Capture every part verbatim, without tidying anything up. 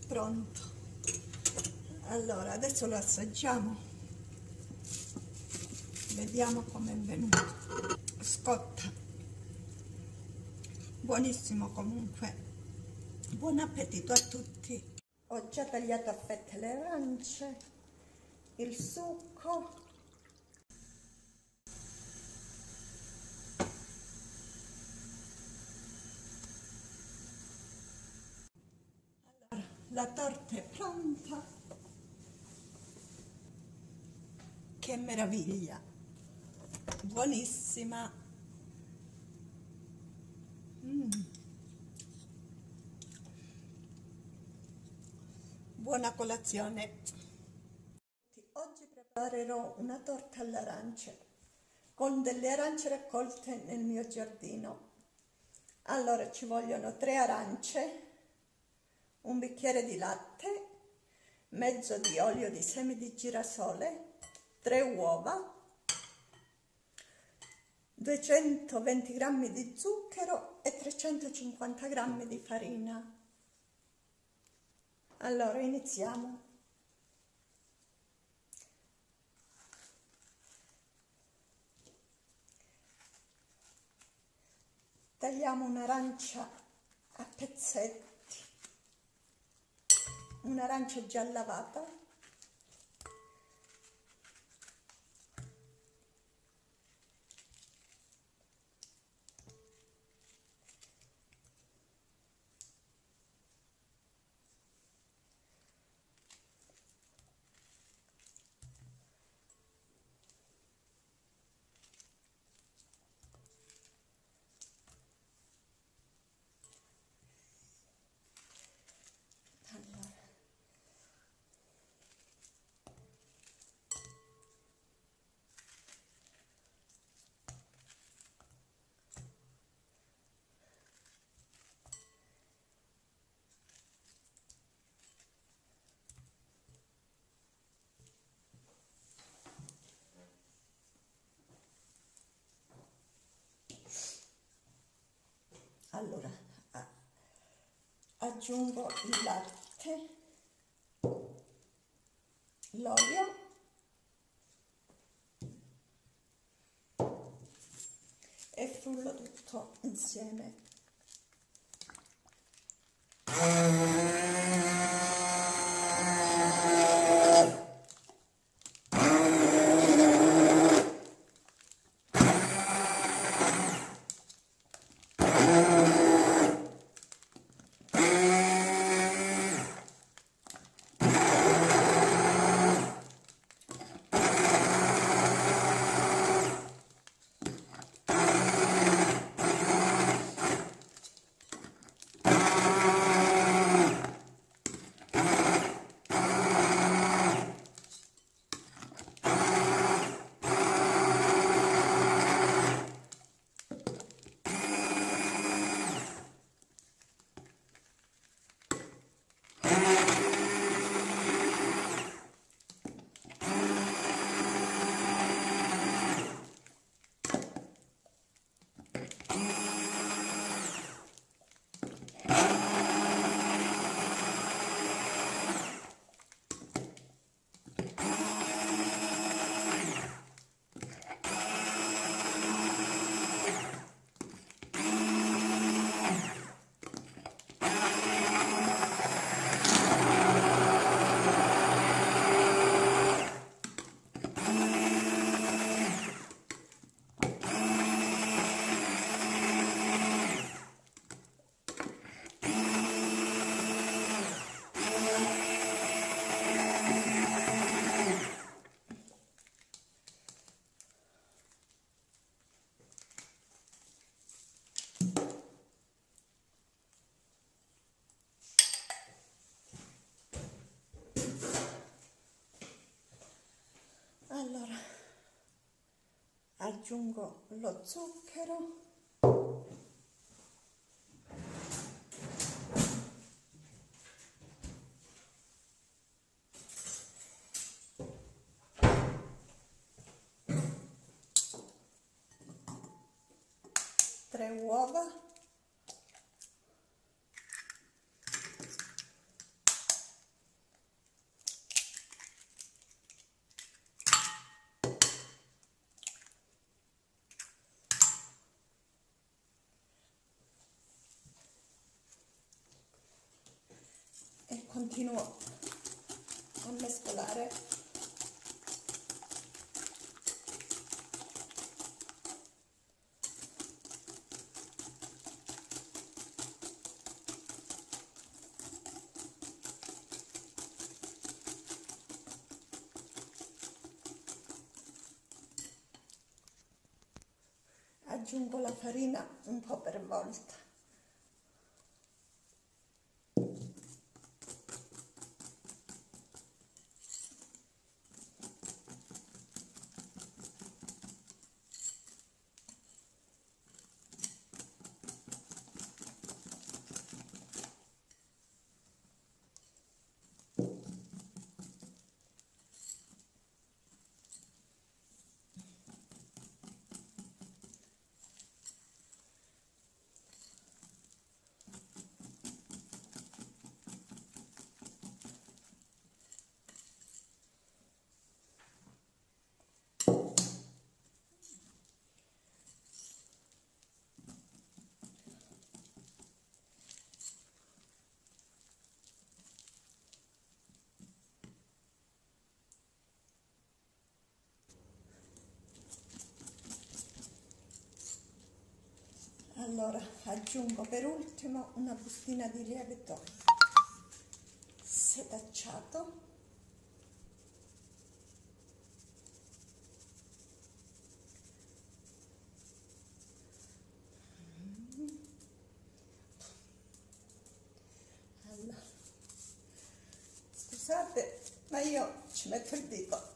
pronto. Allora adesso lo assaggiamo, vediamo com'è venuto. Scotta, buonissimo. Comunque buon appetito a tutti. Ho già tagliato a fette le arance, il succo. Allora, la torta è pronta. Che meraviglia, buonissima. Mm. Buona colazione. Oggi preparerò una torta alle arance con delle arance raccolte nel mio giardino. Allora ci vogliono tre arance, un bicchiere di latte, mezzo di olio di semi di girasole, tre uova, duecentoventi grammi di zucchero e trecentocinquanta grammi di farina. Allora iniziamo. Tagliamo un'arancia a pezzetti, un'arancia già lavata. Allora aggiungo il latte, l'olio e frullo tutto insieme. Allora aggiungo lo zucchero, tre uova, continuo a mescolare. Aggiungo la farina un po' per volta. Allora aggiungo per ultimo una bustina di lievito setacciato. Allora, scusate, ma io ci metto il dito.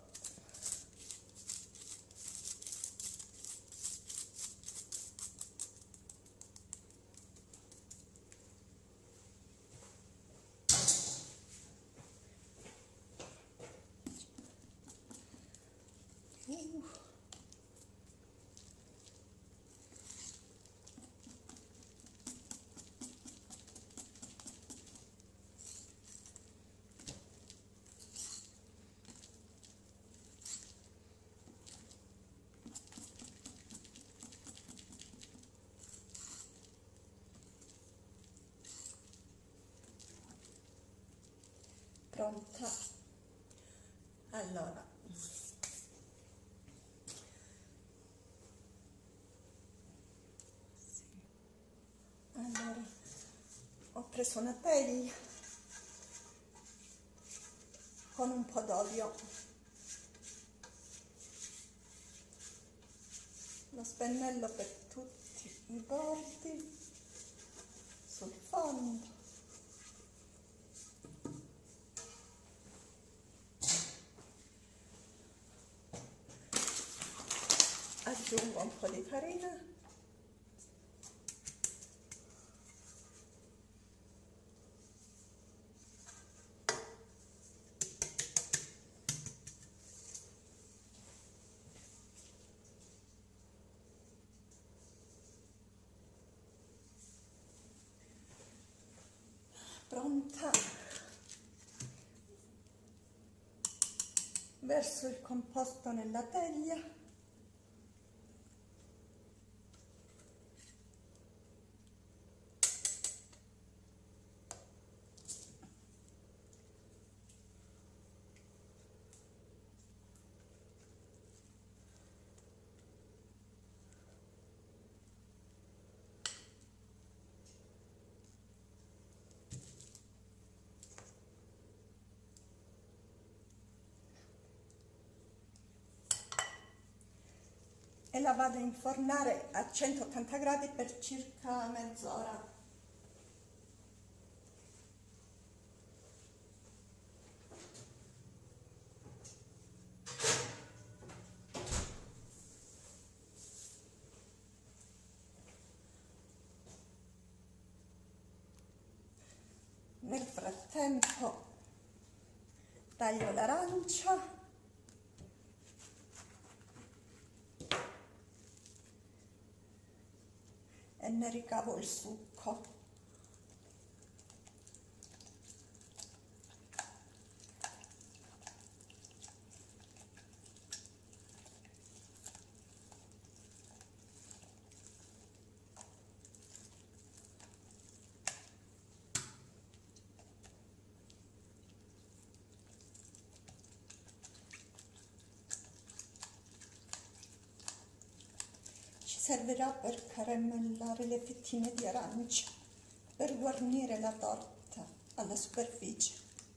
Pronta. Allora, allora ho preso una teglia con un po' d'olio, lo spennello per tutti i bordi, sul fondo. Aggiungo un po' di farina. Pronta. Verso il composto nella teglia. E la vado a infornare a centottanta gradi per circa mezz'ora. Nel frattempo taglio l'arancia e ne ricavo il succo. servirà per caramellare le fettine di arancia, per guarnire la torta alla superficie.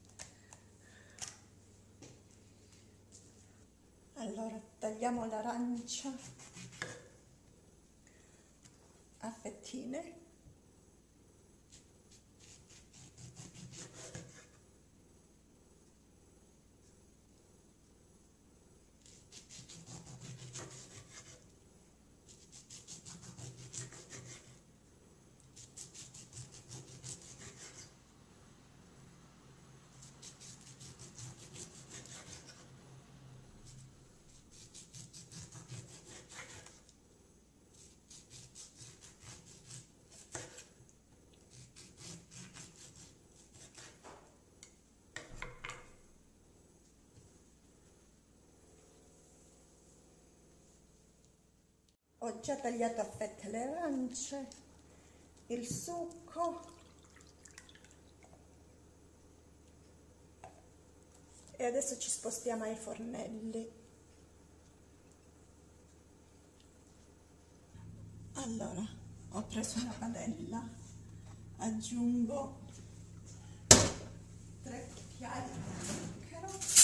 Allora tagliamo l'arancia a fettine. Ho già tagliato a fette le arance, il succo e adesso ci spostiamo ai fornelli. Allora, ho preso una padella, aggiungo tre cucchiai di zucchero,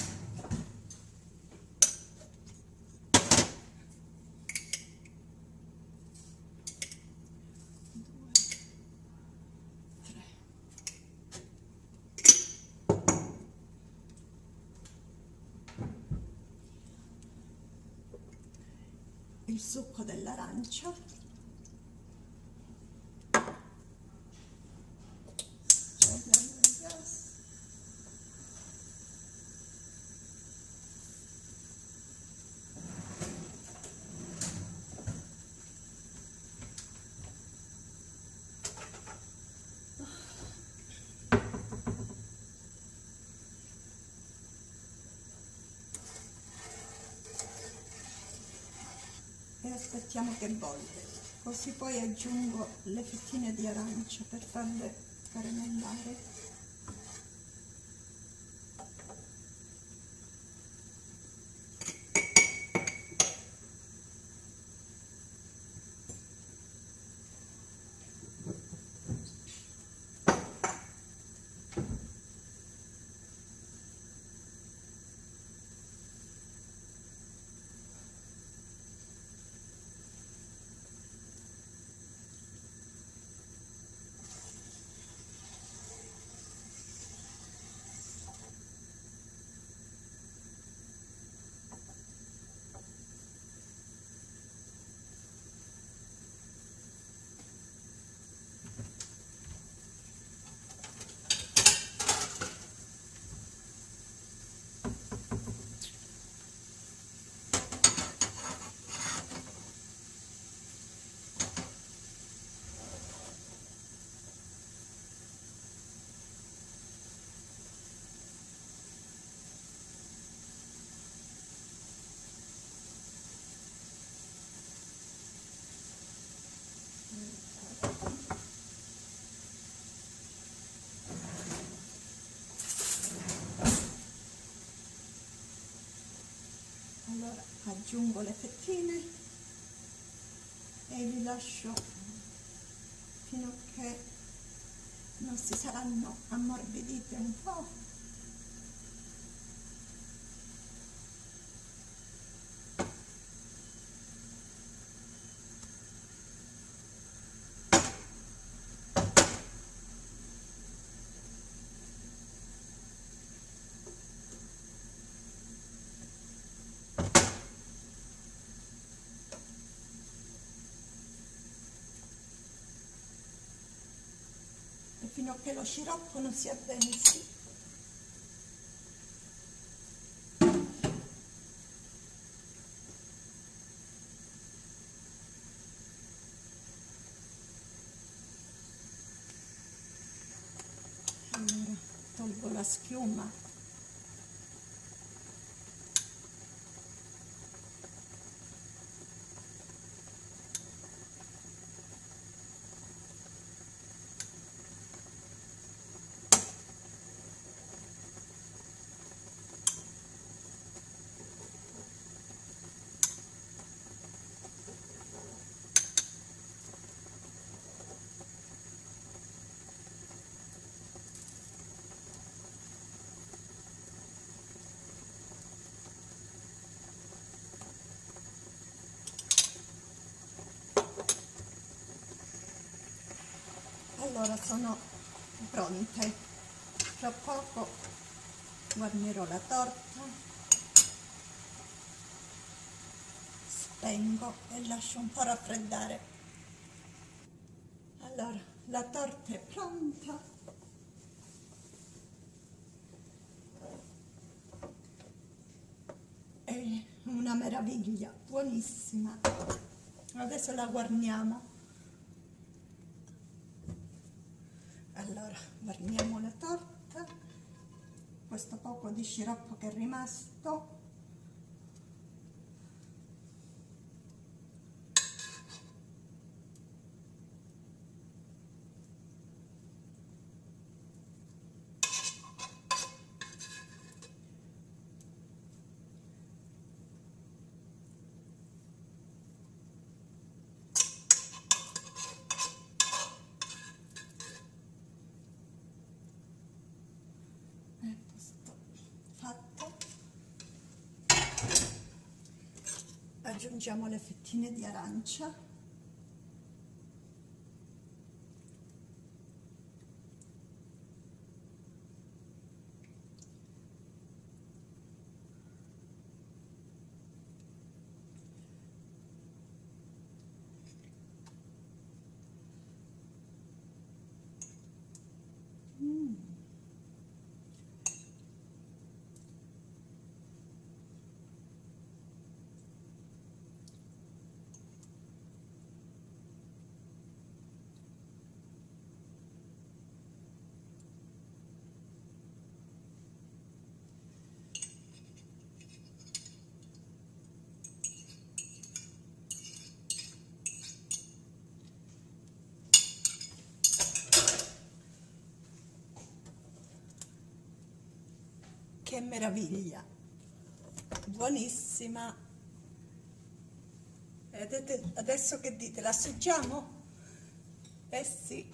il succo dell'arancia, e aspettiamo che bolle, così poi aggiungo le fettine di arancia per farle caramellare. Allora aggiungo le fettine e li lascio fino a che non si saranno ammorbidite un po'. Fino a che lo sciroppo non si addensi. Allora tolgo la schiuma. Allora sono pronte, tra poco guarnirò la torta, spengo e lascio un po' raffreddare. Allora la torta è pronta, è una meraviglia, buonissima. Adesso la guarniamo. Allora guarniamo la torta, questo poco di sciroppo che è rimasto, fatto. Aggiungiamo le fettine di arancia, mm. Che meraviglia, buonissima. Vedete, adesso che dite, la assaggiamo? Eh sì.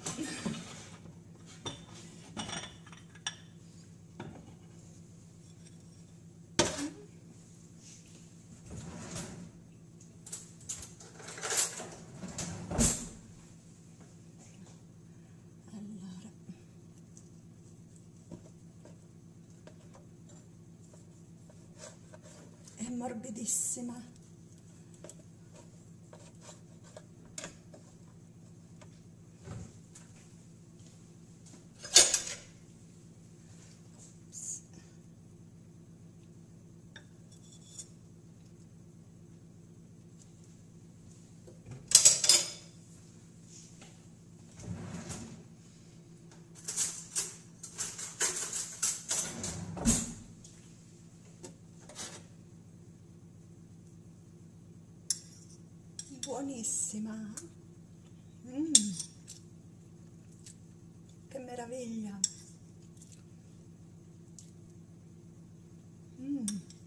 Allora, è morbidissima. Buonissima. Mm. Che meraviglia. Mm.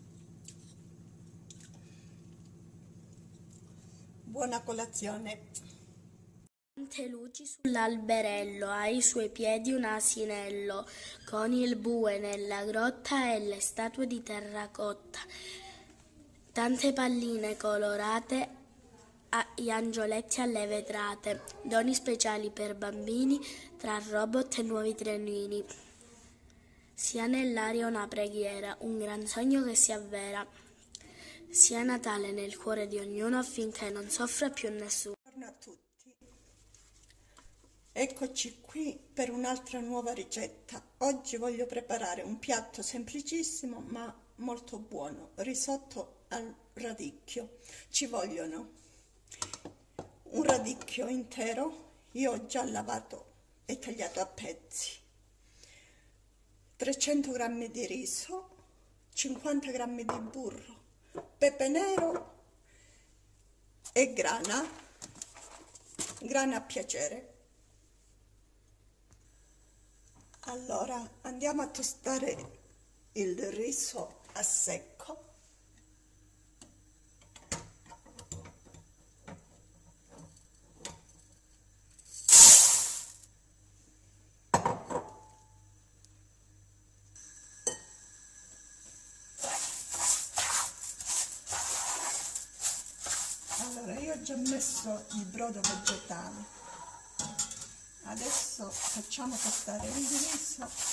Buona colazione. Tante luci sull'alberello, ai suoi piedi un asinello, con il bue nella grotta e le statue di terracotta. Tante palline colorate, gli angioletti alle vetrate, doni speciali per bambini, tra robot e nuovi trenini. Sia nell'aria una preghiera, un gran sogno che si avvera. Sia Natale nel cuore di ognuno affinché non soffra più nessuno. Buongiorno a tutti. Eccoci qui per un'altra nuova ricetta. Oggi voglio preparare un piatto semplicissimo ma molto buono, risotto al radicchio. Ci vogliono un radicchio intero, io ho già lavato e tagliato a pezzi, trecento grammi di riso, cinquanta grammi di burro, pepe nero e grana, grana a piacere. Allora andiamo a tostare il riso a secco. Allora io ho già messo il brodo vegetale, Adesso facciamo tostare il riso.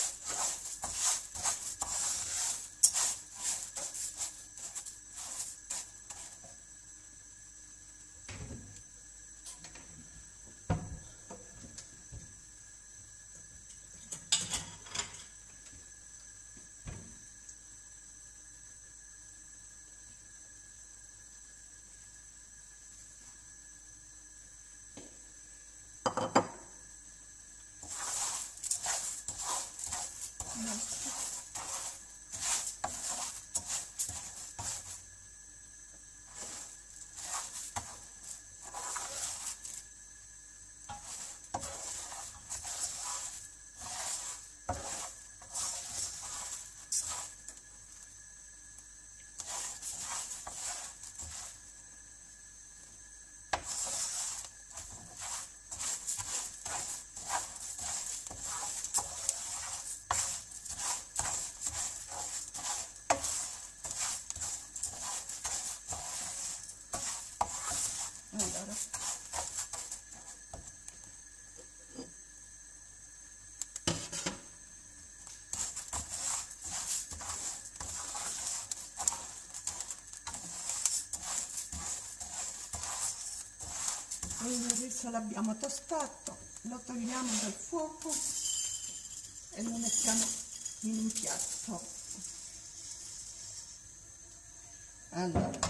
Allora, quindi il riso l'abbiamo tostato, lo togliamo dal fuoco e lo mettiamo in un piatto. Allora,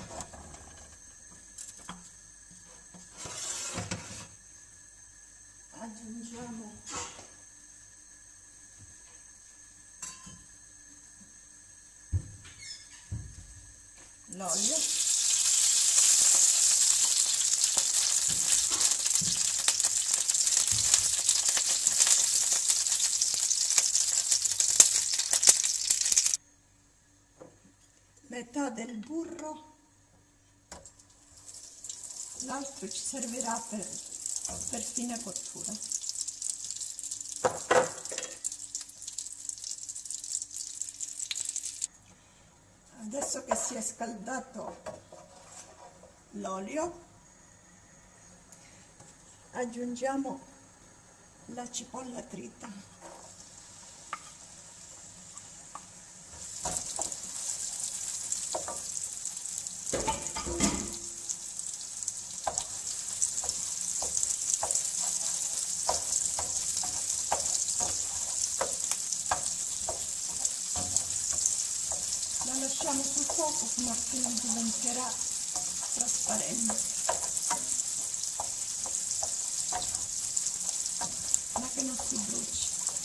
aggiungiamo l'olio, metà del burro, l'altro ci servirà per, per fine cottura. Adesso che si è scaldato l'olio, aggiungiamo la cipolla trita. La lasciamo sul fuoco fino a che non diventerà trasparente, ma che non si bruci.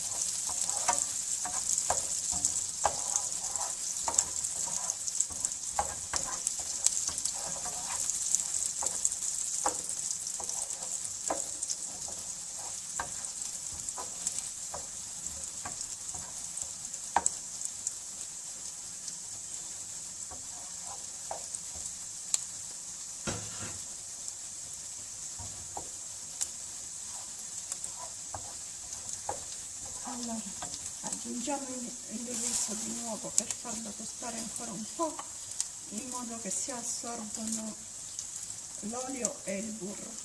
Allora, aggiungiamo il, il riso di nuovo per farlo tostare ancora un po', in modo che si assorbono l'olio e il burro.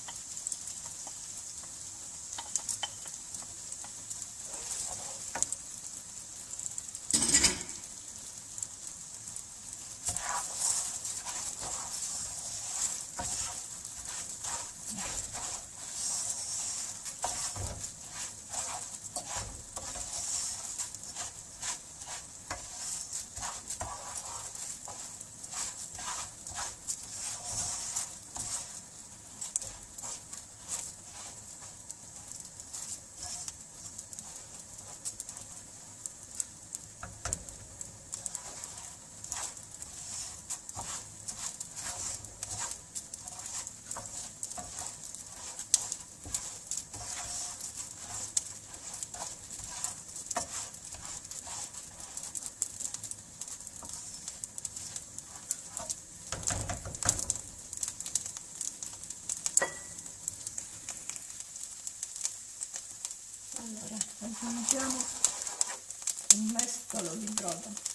Allora, aggiungiamo un mestolo di brodo.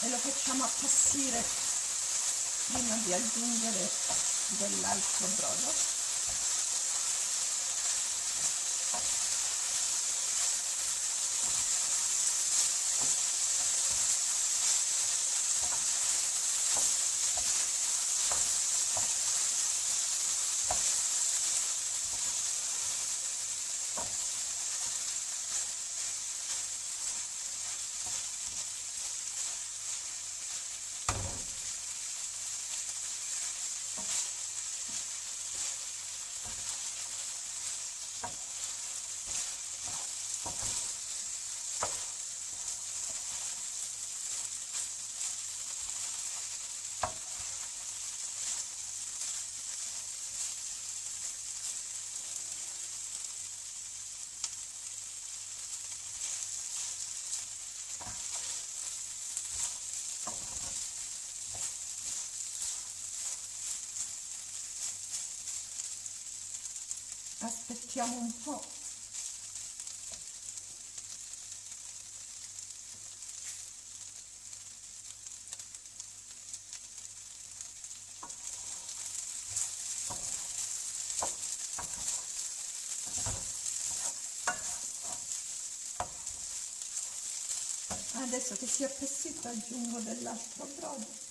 lo facciamo appassire prima di aggiungere dell'altro brodo. Aspettiamo un po'. Adesso che si è appassito aggiungo dell'altro brodo.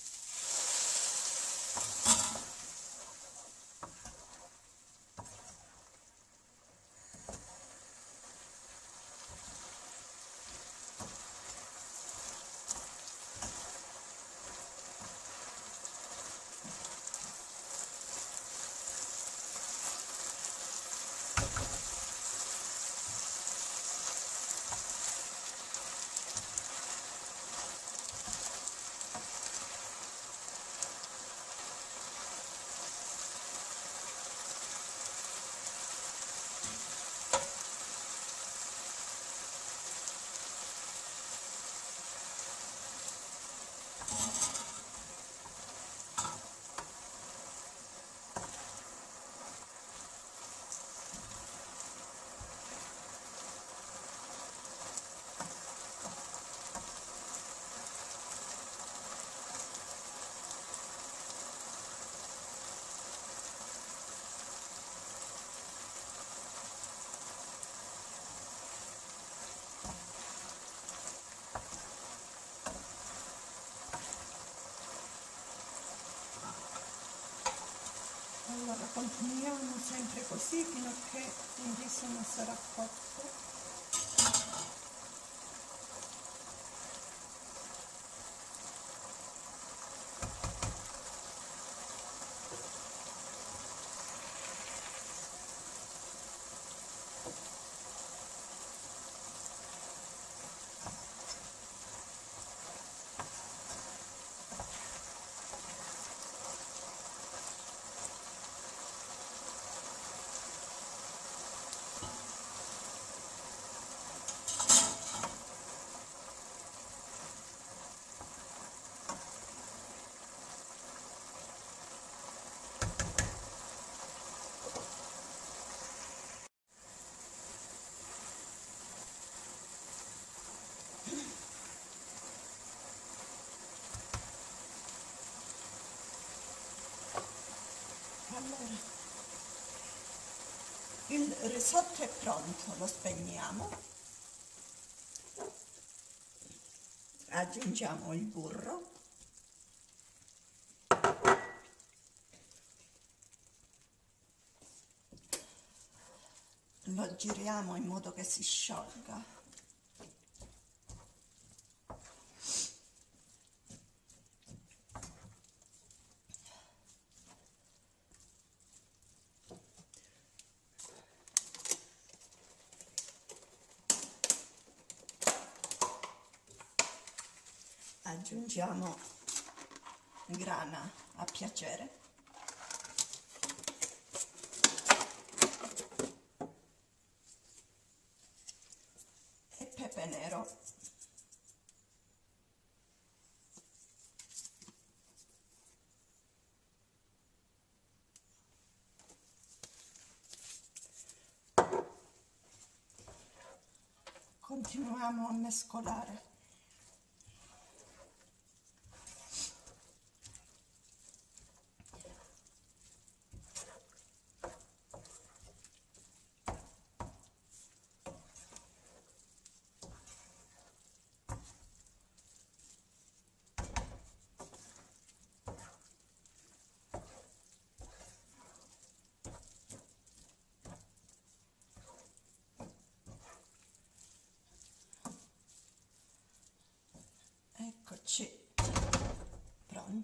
Allora continuiamo sempre così fino a che il riso non sarà cotto. Allora, il risotto è pronto, lo spegniamo, aggiungiamo il burro, lo giriamo in modo che si sciolga. Aggiungiamo grana a piacere. E pepe nero. Continuiamo a mescolare.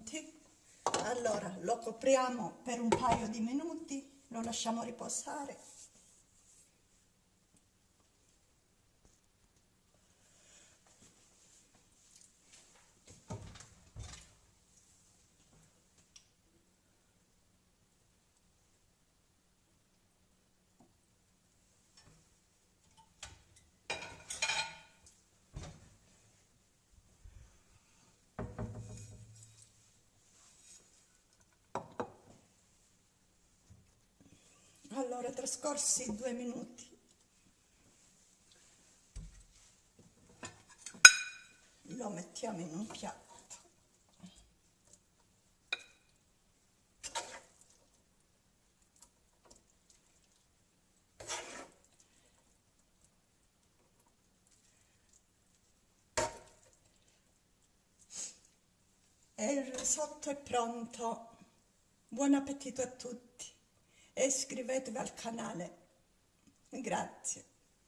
pronti. Allora lo copriamo per un paio di minuti, lo lasciamo riposare. Allora, trascorsi due minuti, lo mettiamo in un piatto. E il risotto è pronto. Buon appetito a tutti e iscrivetevi al canale. Grazie.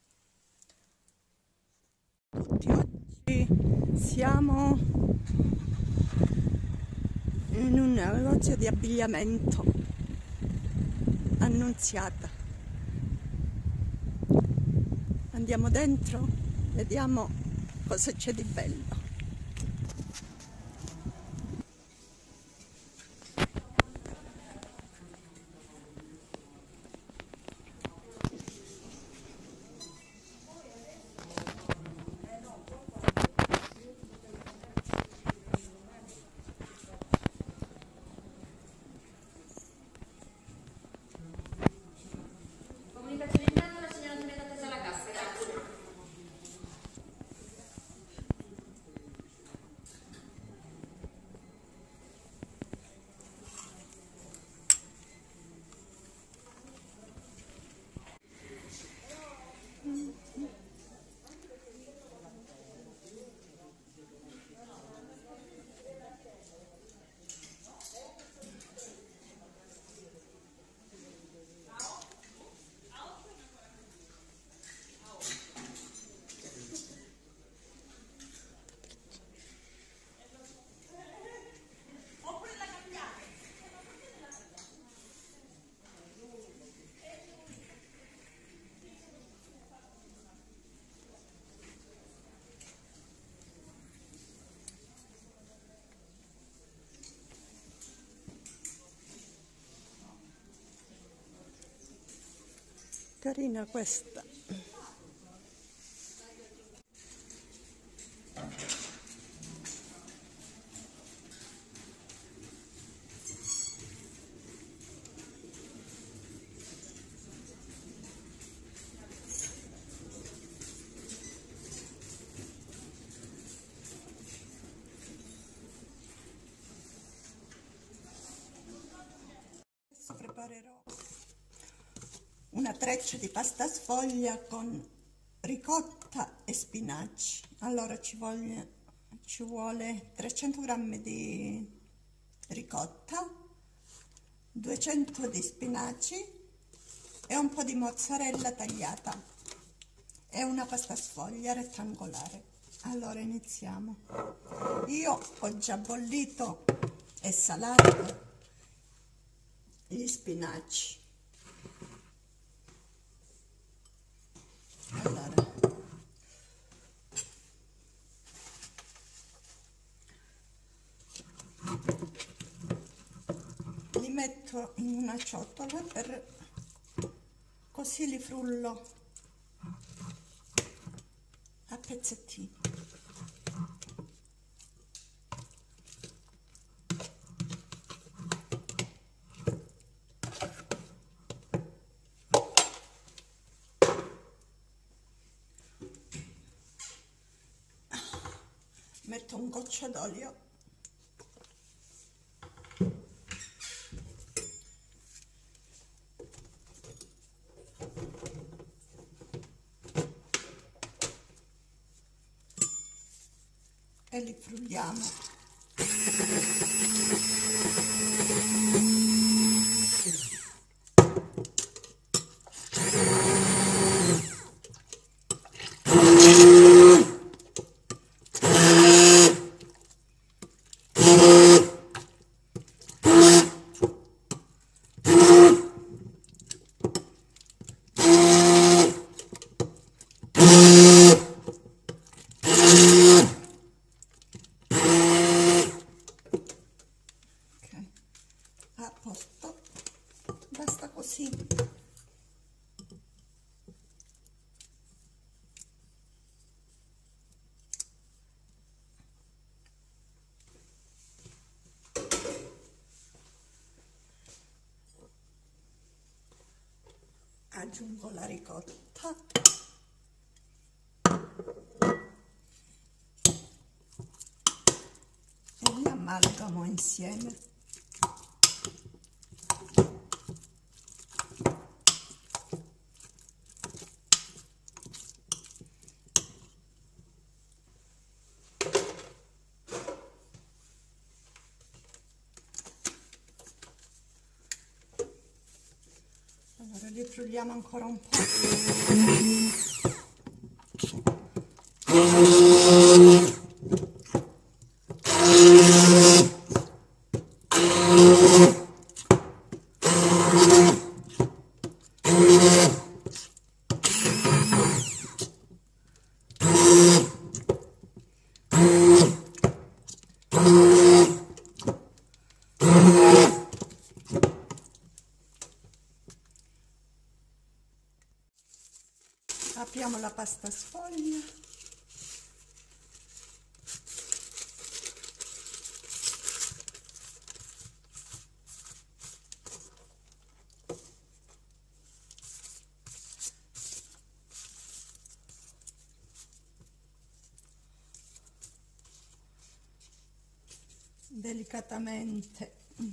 Tutti, oggi siamo in un negozio di abbigliamento, Annunziata. Andiamo dentro, vediamo cosa c'è di bello. Carina questa. Adesso preparerò una treccia di pasta sfoglia con ricotta e spinaci. Allora ci vuole, ci vuole trecento grammi di ricotta, duecento di spinaci e un po' di mozzarella tagliata e una pasta sfoglia rettangolare. Allora iniziamo. Io ho già bollito e salato gli spinaci. Allora, li metto in una ciotola per così li frullo a pezzettini. Metto un goccio d'olio e li frulliamo. aggiungo la ricotta e li amalgamo insieme. Allora li frulliamo ancora un po'. Apriamo la pasta sfoglia. Delicatamente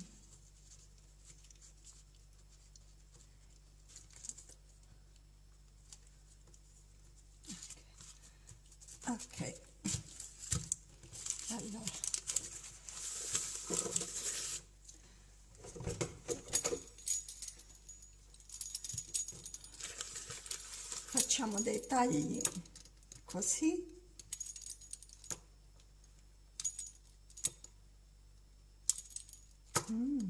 ok, allora facciamo dei tagli così. Mm.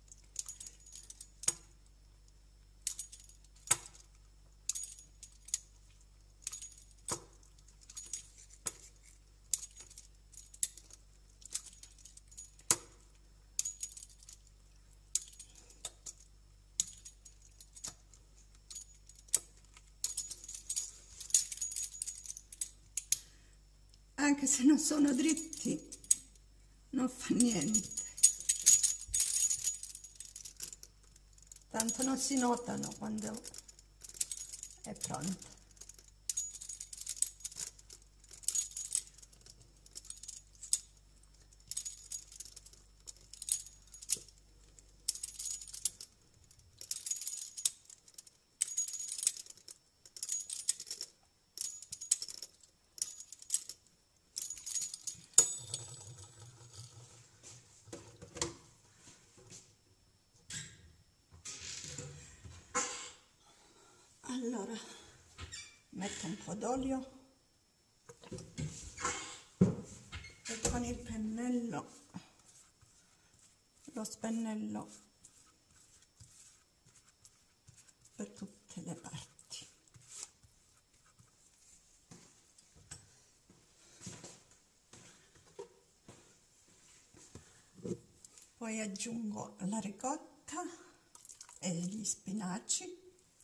Anche se non sono dritti, non fa niente, tanto non si notano quando è pronto. Allora metto un po' d'olio e con il pennello lo spennello per tutte le parti. Poi aggiungo la ricotta e gli spinaci.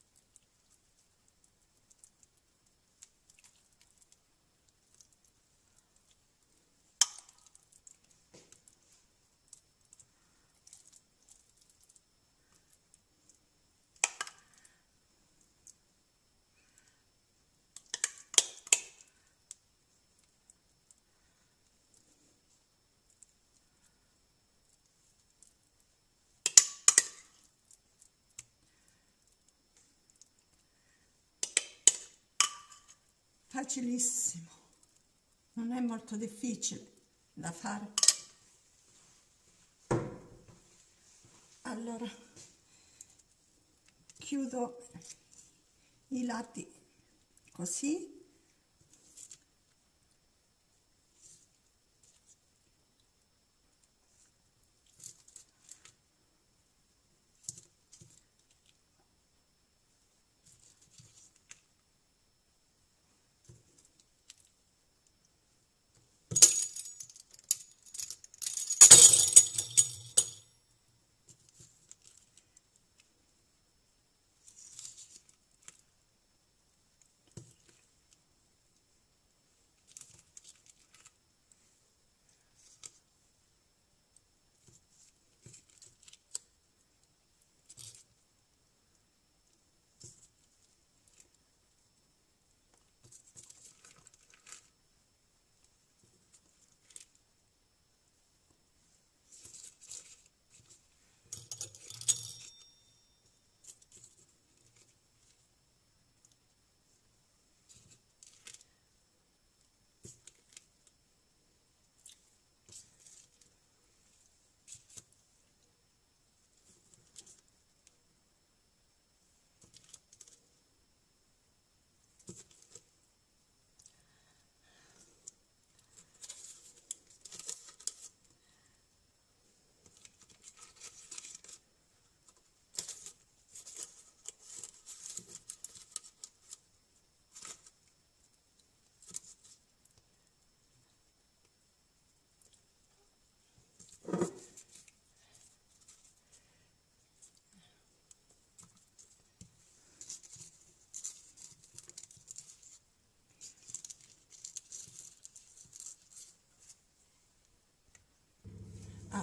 Facilissimo, non è molto difficile da fare. Allora chiudo i lati così.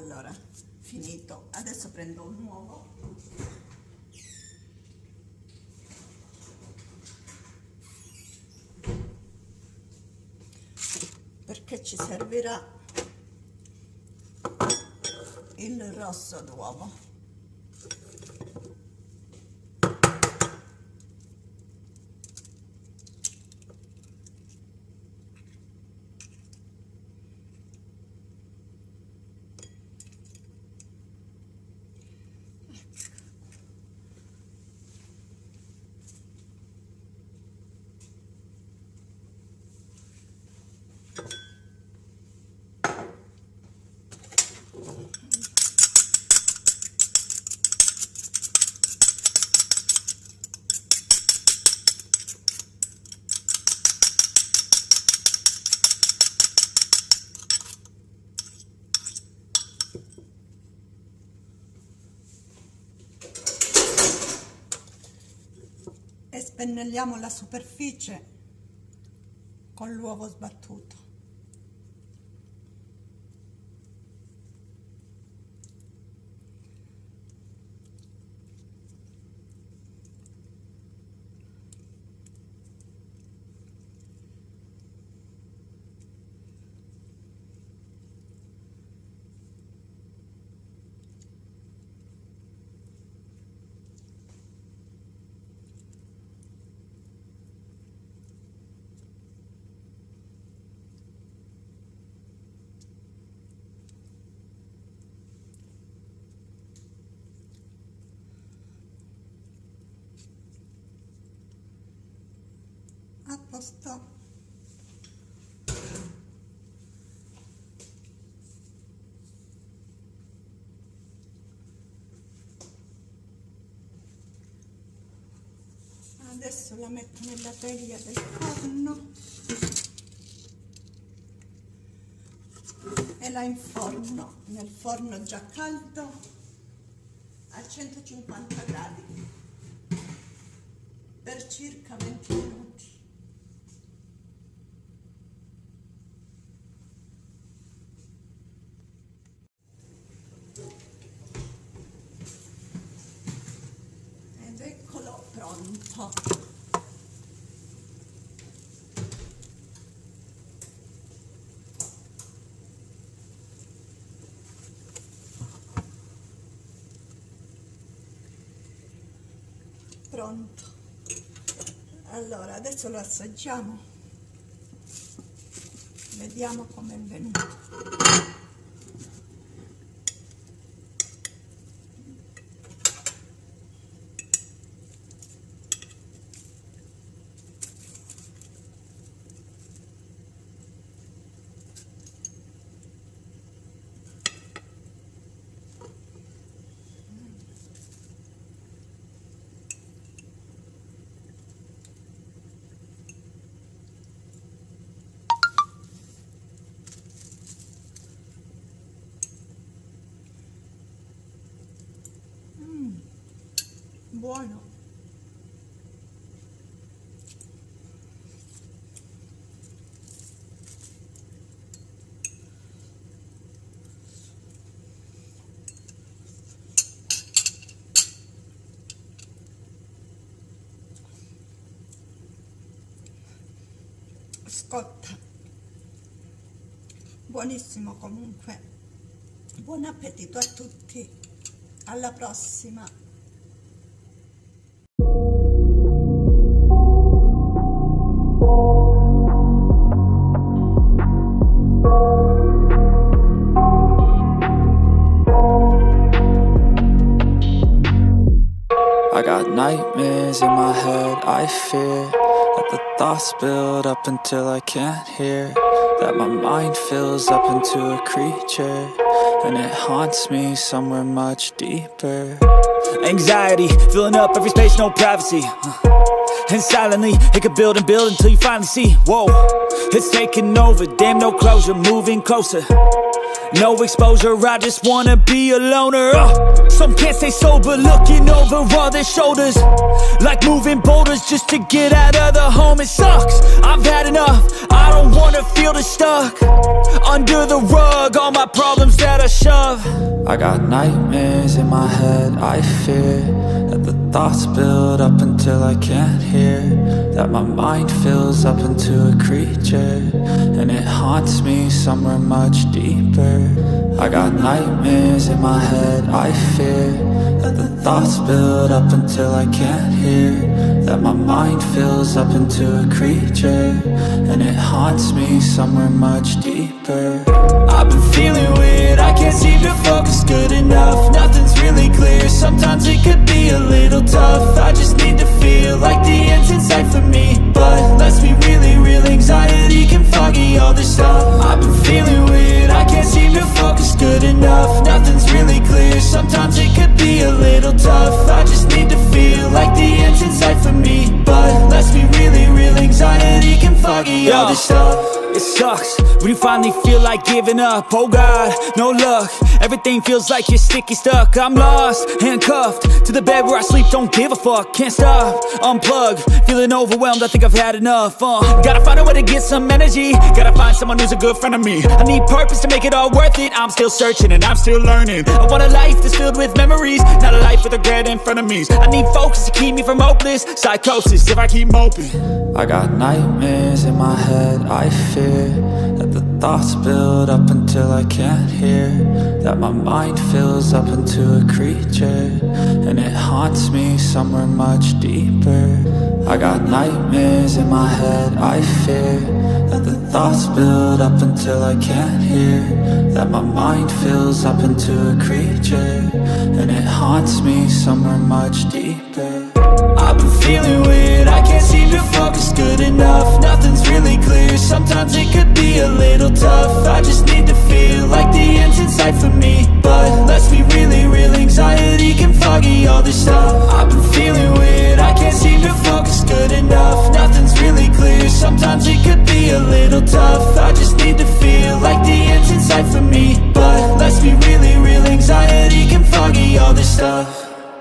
Allora, finito, adesso prendo un uovo, perché ci servirà il rosso d'uovo. E spennelliamo la superficie con l'uovo sbattuto. A posto. Adesso la metto nella teglia del forno e la inforno nel forno già caldo a centocinquanta gradi per circa venti minuti. Ed eccolo pronto. Pronto. Allora, adesso lo assaggiamo. Vediamo com'è venuto. Buono. Scotta. Buonissimo comunque. Buon appetito a tutti. Alla prossima. I got nightmares in my head, I fear that the thoughts build up until I can't hear, that my mind fills up into a creature, and it haunts me somewhere much deeper. Anxiety, filling up every space, no privacy, and silently, it could build and build until you finally see, whoa, it's taking over, damn no closure, moving closer. no exposure, I just wanna be a loner. uh, Some can't stay sober, looking over all their shoulders, like moving boulders just to get out of the home. It sucks, I've had enough, I don't wanna feel the stuck under the rug, all my problems that I shove. I got nightmares in my head, I fear that the thoughts build up until I can't hear, that my mind fills up into a creature, and it haunts me somewhere much deeper. I got nightmares in my head, I fear that the thoughts build up until I can't hear, that my mind fills up into a creature, and it haunts me somewhere much deeper. I've been feeling weird, I can't seem to focus good enough, nothing's really clear, sometimes it could be a little tough. I just need to feel like the end's in sight for me, but let's be really real, anxiety can foggy all this stuff. I've been feeling weird, I can't seem to focus good enough, nothing's really clear, sometimes it could be a little tough. I just need to feel like the end's in sight for me, but let's be really real, anxiety can foggy all this stuff. It sucks when you finally feel like giving up. Oh God, no luck, everything feels like you're sticky stuck. I'm lost, handcuffed to the bed where I sleep, don't give a fuck. Can't stop, unplug, feeling overwhelmed, I think I've had enough. uh, Gotta find a way to get some energy, gotta find someone who's a good friend of me. I need purpose to make it all worth it, I'm still searching and I'm still learning. I want a life that's filled with memories, not a life with regret in front of me. I need focus to keep me from hopeless psychosis if I keep moping. I got nightmares in my head, I fear that the thoughts build up until I can't hear, that my mind fills up into a creature, and it haunts me somewhere much deeper. I got nightmares in my head, I fear that the thoughts build up until I can't hear, that my mind fills up into a creature, and it haunts me somewhere much deeper. I've been feeling weird, I can't seem to focus good enough, nothing's really clear, sometimes it could be a little tough. I just need to feel like the end's in sight for me, but let's be really real, anxiety can foggy all this stuff. I've been feeling weird, I can't seem to focus good enough, nothing's really clear, sometimes it could be a little tough. I just need to feel like the end's in sight for me, but let's be really real, anxiety can foggy all this stuff.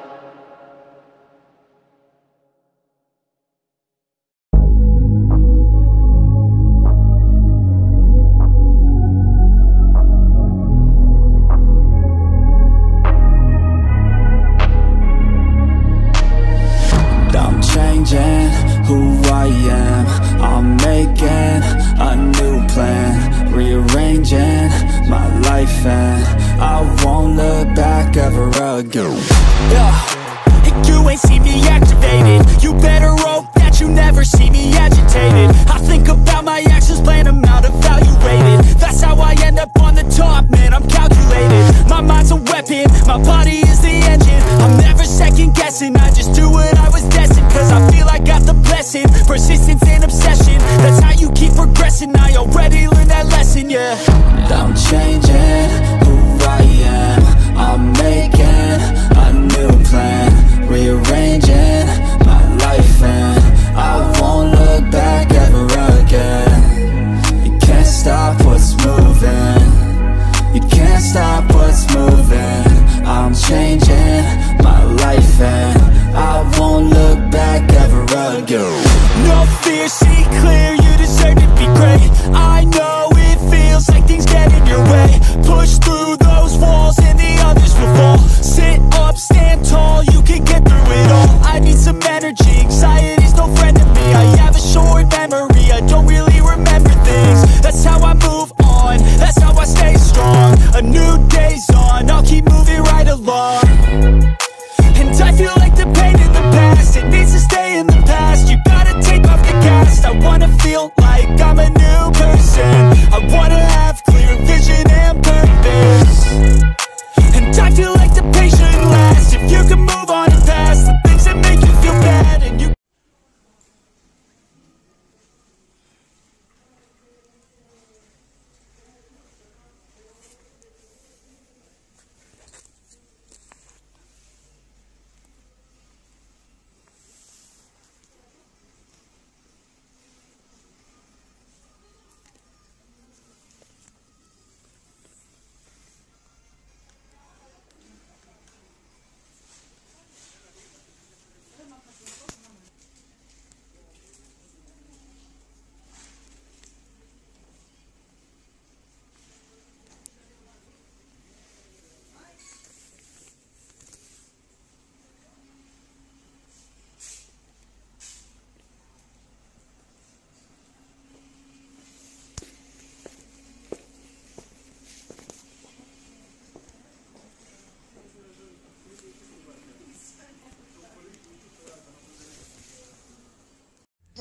Who I am, I'm making a new plan, rearranging my life, and I won't look back ever again. Yeah, you ain't see me activated, you better hope that you never see me agitated. I think about my actions, plan them out, evaluated, that's how I end up on the top, man, I'm calculated. My mind's a weapon, my body is the engine, I'm never second guessing, I just do what I was destined, cause I feel I got the blessing, persistence and obsession, that's how you keep progressing, I already learned that lesson, yeah. I'm changing who I am, I'm making a new plan, rearranging my life, and I won't look back ever again. You can't stop what's moving, you can't stop what's moving. I'm changing my life, and I won't look back ever again. No fear, see clear, you deserve to be great. I know it feels like things get in your way. Push through those walls and the others will fall. Sit up, stand tall, you can get through it all. I need some energy, anxiety's no friend to me. I have a short memory, I don't really remember things. That's how I move on, that's how I stay strong. A new day's on, I'll keep moving right along. And I feel like the pain in the past, it needs to stay in the past. You gotta take off the gas, I wanna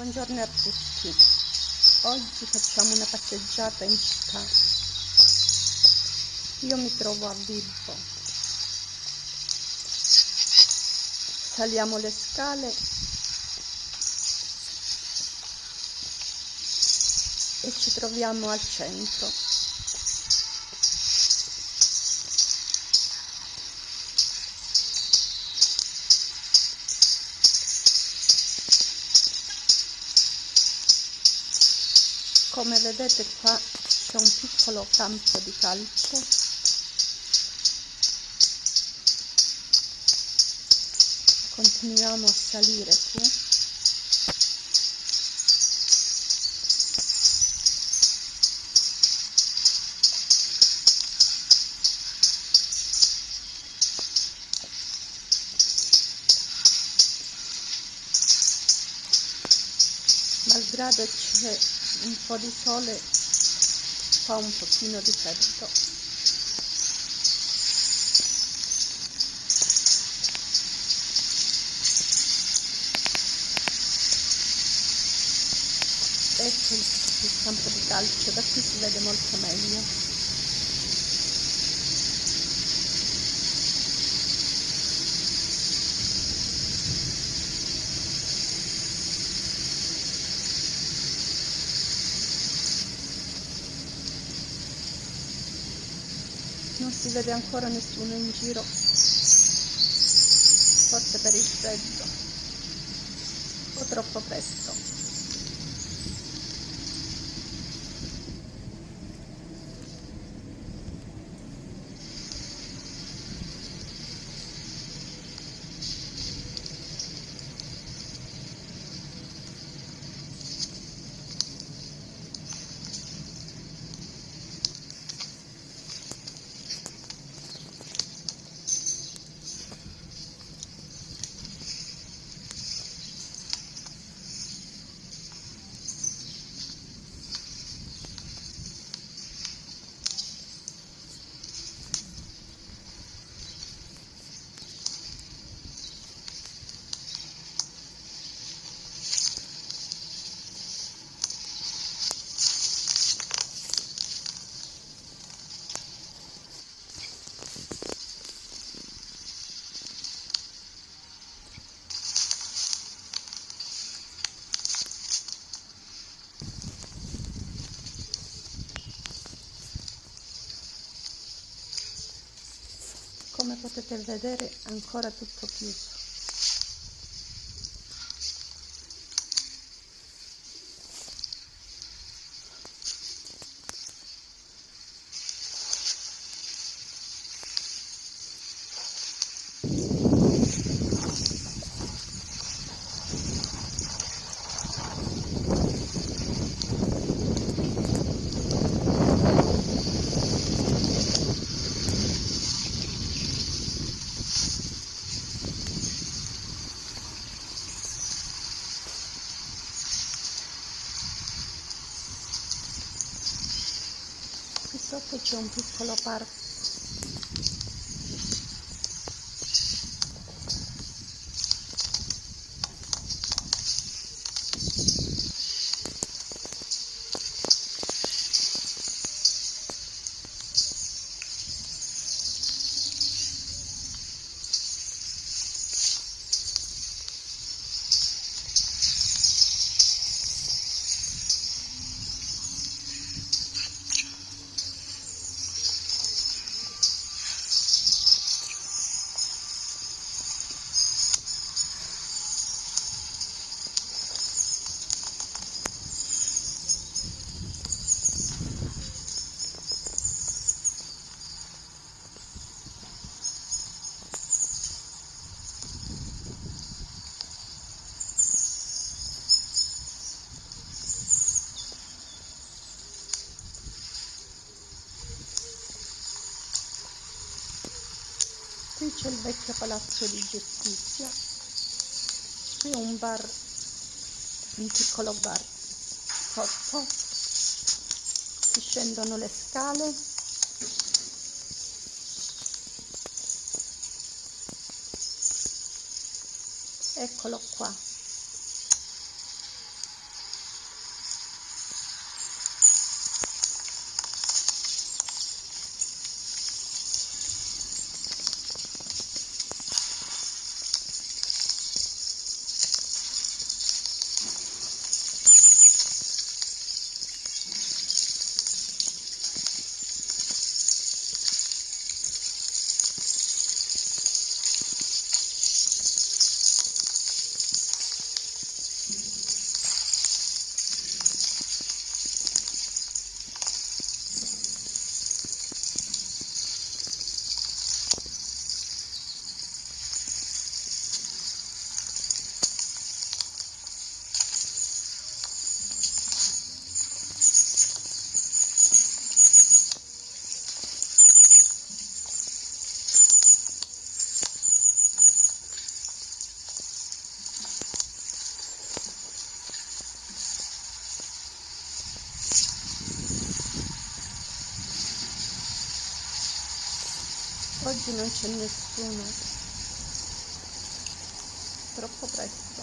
Buongiorno a tutti. Oggi facciamo una passeggiata in città. Io mi trovo a Bilbo. Saliamo le scale e ci troviamo al centro. Come vedete qua c'è un piccolo campo di calcio. Continuiamo a salire su. Malgrado c'è un po' di sole, fa un pochino di freddo. Ecco il, il campo di calcio, da qui si vede molto meglio. Non si vede ancora nessuno in giro, forse per il freddo, o troppo presto. Come potete vedere, ancora tutto chiuso. Qui sotto c'è un piccolo parco. Qui c'è il vecchio palazzo di giustizia, qui un bar, un piccolo bar sotto, si scendono le scale, eccolo qua. Oggi non c'è nessuno, troppo presto.